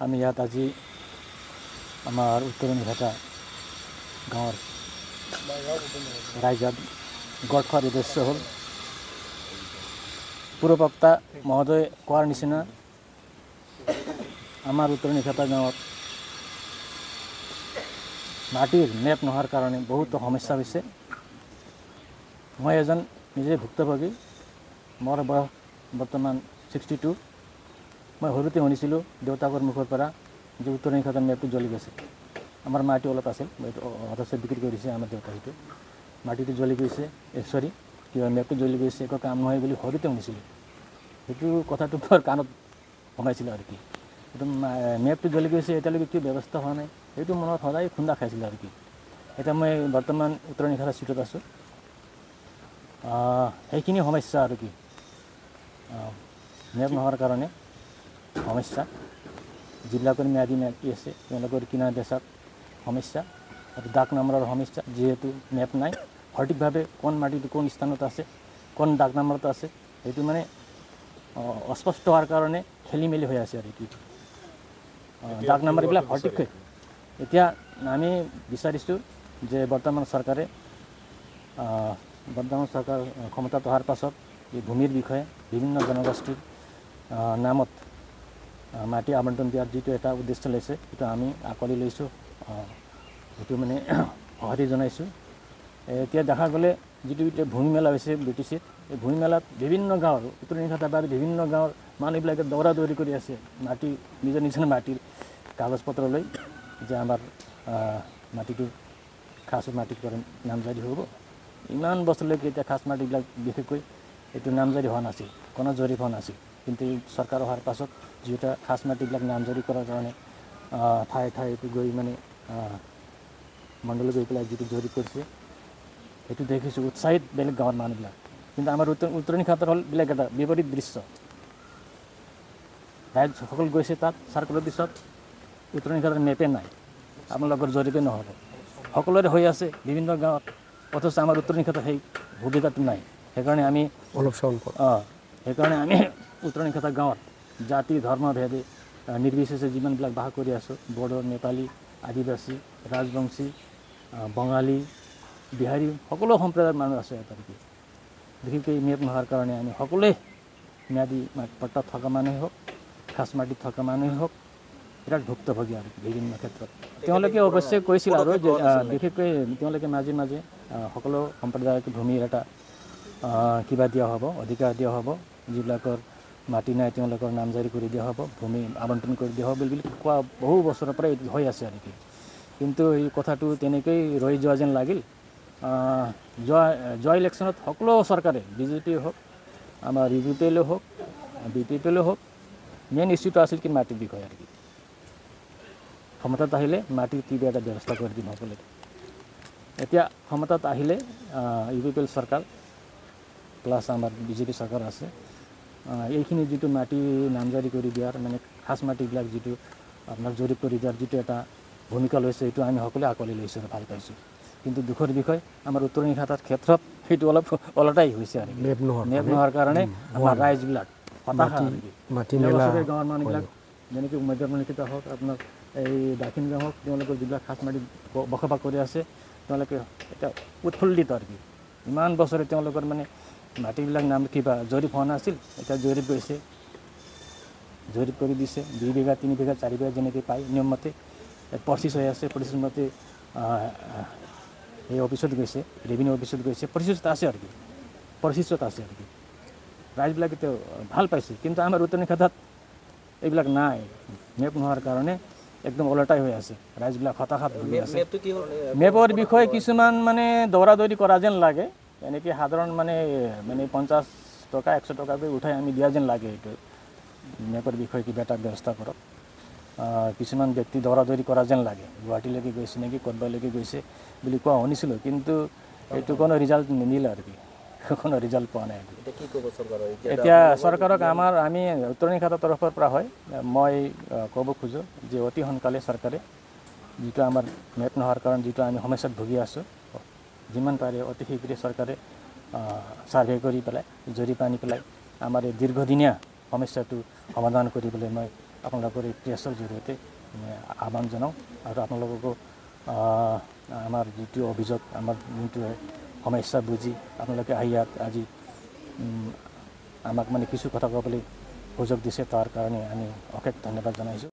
আমি ইয়াত আজি আমাৰ উত্তৰণী ঘাটা গাঁৱৰ ৰাইজত গোট খোৱাৰ উদ্দেশ্য হ'ল পূৰ্ববক্তা মহোদয় কোৱাৰ নিচিনা আমাৰ উত্তৰণী ঘাটা গাঁৱত মাটিৰ মেপ নোহোৱাৰ কাৰণে বহুতো সমস্যা হৈছে। মই এজন নিজে ভুক্তভোগী, মোৰ বয়স বৰ্তমান 62। মই সৰুতে শুনিছিলোঁ দেউতাকৰ মুখৰ পৰা যে উত্তৰণী ঘাটাৰ মেপটো জ্বলি গৈছে। আমাৰ মাটি অলপ আছিল, অথচ বিক্ৰী কৰিছে আমাৰ দেউতাই। সেইটো মাটিটো জ্বলি গৈছে, কিবা মেপটো জ্বলি গৈছে, একো কাম নহয় বুলি সৰুতে শুনিছিলোঁ। সেইটো কথাটো মোৰ কাণত সোমাইছিলোঁ আৰু কি। সেইটো মেপটো জ্বলি গৈছে, এতিয়ালৈকে কি ব্যৱস্থা হোৱা নাই, সেইটো মনত সদায় খুন্দা খাইছিলোঁ আৰু কি। এতিয়া মই বৰ্তমান উত্তৰণী ঘাটা চিটত আছোঁ। সেইখিনি সমস্যা আৰু কি, মেপ নোহোৱাৰ কাৰণে সমস্যা। যিবিলাকৰ ম্যাদী মাটি আছে তেওঁলোকৰ কিনা বেচাত সমস্যা আৰু ডাক নম্বৰৰ সমস্যা। যিহেতু মেপ নাই, সঠিকভাৱে কোন মাটিটো কোন স্থানত আছে, কোন ডাক নম্বৰত আছে, সেইটো মানে অস্পষ্ট হোৱাৰ কাৰণে খেলি মেলি হৈ আছে আৰু কি। ডাক নম্বৰবিলাক সঠিককৈ এতিয়া আমি বিচাৰিছোঁ যে বৰ্তমান চৰকাৰ ক্ষমতাত অহাৰ পাছত এই ভূমিৰ বিষয়ে বিভিন্ন জনগোষ্ঠীৰ নামত মাটি আবণ্টন দিয়াৰ যিটো এটা উদ্দেশ্য লৈছে, সেইটো আমি আঁকোৱালি লৈছোঁ, সেইটো মানে সঁহাৰি জনাইছোঁ। এতিয়া দেখা গ'লে যিটো এতিয়া ভূমি মেলা হৈছে BTCত, এই ভূমি মেলাত বিভিন্ন গাঁৱৰ উত্তৰণী ঘাটা বা বিভিন্ন গাঁৱৰ মানুহবিলাকে দৌৰা দৌৰি কৰি আছে মাটি নিজৰ নিজৰ মাটিৰ কাগজ পত্ৰ লৈ, যে আমাৰ মাটিটো খাছ মাটিত নামজাৰি হ'ব। ইমান বছৰলৈকে এতিয়া খাছ মাটিবিলাক বিশেষকৈ এইটো নামজাৰি হোৱা নাছিল, কোনো জৰীপ হোৱা নাছিল। কিন্তু এই চৰকাৰ অহাৰ পাছত যিহেতু খাছ মাটিবিলাক নামজাৰি কৰাৰ কাৰণে ঠায়ে ঠায়ে গৈ মানে মণ্ডল গৈ পেলাই যিটো জৰীপ কৰিছে, সেইটো দেখিছোঁ উৎসাহিত বেলেগ গাঁৱৰ মানুহবিলাক। কিন্তু আমাৰ উত্তৰণী ঘাটাৰ হ'ল বেলেগ এটা বিপৰীত দৃশ্য। ৰাইজসকল গৈছে তাত চাৰ্কলৰ পিছত, উত্তৰণী ঘাটাৰ মেপে নাই, আপোনালোকৰ জৰীপে নহ'ব, সকলোৰে হৈ আছে বিভিন্ন গাঁৱত, অথচ আমাৰ উত্তৰণী ঘাটাৰ সেই সুবিধাটো নাই। সেইকাৰণে আমি উত্তৰণী ঘাটা গাঁৱত জাতি ধৰ্ম ভেদে নিৰ্বিশেষে যিমানবিলাক বাস কৰি আছোঁ, বড়ো, নেপালী, আদিবাসী, ৰাজবংশী, বঙালী, বিহাৰী, সকলো সম্প্ৰদায়ৰ মানুহ আছে ইয়াত আৰু কি। বিশেষকৈ মেপ নোহোৱাৰ কাৰণে আমি সকলোৱে ম্যাদী পট্টাত থকা মানুহেই হওক, খাছ মাটিত থকা মানুহেই হওক, বিৰাট ভুক্তভোগী আৰু বিভিন্ন ক্ষেত্ৰত। তেওঁলোকে অৱশ্যে কৈছিল আৰু যে বিশেষকৈ তেওঁলোকে মাজে মাজে সকলো সম্প্ৰদায়ক ভূমিৰ এটা কিবা দিয়া হ'ব, অধিকাৰ দিয়া হ'ব, যিবিলাকৰ মাটি নাই তেওঁলোকৰ নামজাৰি কৰি দিয়া হ'ব, ভূমি আবণ্টন কৰি দিয়া হ'ব বুলি কোৱা বহু বছৰৰ পৰা এইটো হৈ আছে আৰু কি। কিন্তু এই কথাটো তেনেকৈ ৰৈ যোৱা যেন লাগিল। যোৱা ইলেকশ্যনত সকলো চৰকাৰে, BJP হওক, আমাৰ UPL হওক, BPL হওক, মেইন ইছ্যুটো আছিল কি মাটিৰ বিষয়ে আৰু কি। ক্ষমতাত আহিলে মাটিৰ কিবা এটা ব্যৱস্থা কৰি দিম সকলোকে। এতিয়া ক্ষমতাত আহিলে UPL চৰকাৰ প্লাছ আমাৰ BJP চৰকাৰ আছে, এইখিনি যিটো মাটি নামজাৰি কৰি দিয়াৰ মানে খাছ মাটিবিলাক যিটো আপোনাৰ জৰীপ কৰি দিয়াৰ যিটো এটা ভূমিকা লৈছে, সেইটো আমি সকলোৱে আঁকোৱালি লৈছোঁ আৰু ভাল পাইছোঁ। কিন্তু দুখৰ বিষয় আমাৰ উত্তৰণী ঘাটাৰ ক্ষেত্ৰত সেইটো অলপ ওলোটাই হৈছে আৰু মেপ নোহোৱাৰ কাৰণে আমাৰ ৰাইজবিলাক হতাশা আৰু কি। গাঁৱৰ মানুহবিলাক যেনেকৈ মধ্যমলিখিত হওক, আপোনাৰ এই দাক্ষিণ গাঁও হওক, তেওঁলোকৰ যিবিলাক খাছ মাটিত বসবাস কৰি আছে, তেওঁলোকে এতিয়া উৎফুল্লিত আৰু কি। ইমান বছৰে তেওঁলোকৰ মানে মাটিবিলাক নাম কিবা জৰীপ হোৱা নাছিল, এতিয়া জৰীপ গৈছে, জৰীপ কৰি দিছে, 2 বিঘা 3 বিঘা 4 বিঘা যেনেকৈ পায় নিয়মমতে প্ৰচেছ হৈ আছে। প্ৰচেছ মতে এই অফিচত গৈছে, ৰেভিনিউ অফিচত গৈছে, প্ৰচেছত আছে আৰু কি, ৰাইজবিলাকে তেওঁ ভাল পাইছে। কিন্তু আমাৰ উত্তৰণী ঘাটাত এইবিলাক নাই, মেপ নোহোৱাৰ কাৰণে একদম ওলোটাই হৈ আছে, ৰাইজবিলাক হতাশাত ভুগি আছে। মেপৰ বিষয়ে কিছুমান মানে দৌৰা দৌৰি কৰা যেন লাগে, এনেকৈ সাধাৰণ মানে 50 টকা 100 টকাকৈ উঠাই আমি দিয়া যেন লাগে। এইটো মেপৰ বিষয়ে কিবা এটা ব্যৱস্থা কৰক। কিছুমান ব্যক্তি দৌৰা দৌৰি কৰা যেন লাগে, গুৱাহাটীলৈকে গৈছে নেকি, ক'ৰবালৈকে গৈছে বুলি কোৱা শুনিছিলোঁ, কিন্তু এইটো কোনো ৰিজাল্ট নিদিলে আৰু কি, কোনো ৰিজাল্ট পোৱা নাই। এতিয়া চৰকাৰক আমি উত্তৰণী ঘাটাৰ তৰফৰ পৰা হয়, মই ক'ব খোজোঁ যে অতি সোনকালে চৰকাৰে যিটো আমাৰ মেপ নোহোৱাৰ কাৰণে যিটো আমি সমস্যাত ভুগি আছোঁ, যিমান পাৰে অতি শীঘ্ৰে চৰকাৰে ছাৰ্ভে কৰি পেলাই, জৰীপ আনি পেলাই আমাৰ এই দীৰ্ঘদিনীয়া সমস্যাটো সমাধান কৰিবলৈ মই আপোনালোকৰ এই প্ৰেছৰ জৰিয়তে আহ্বান জনাওঁ আৰু আপোনালোককো আমাৰ যিটো অভিযোগ আমাৰ যোনটো সমস্যা বুজি আপোনালোকে আহি ইয়াত আজি আমাক মানে কিছু কথা ক'বলৈ সুযোগ দিছে তাৰ কাৰণে আমি অশেষ ধন্যবাদ জনাইছোঁ।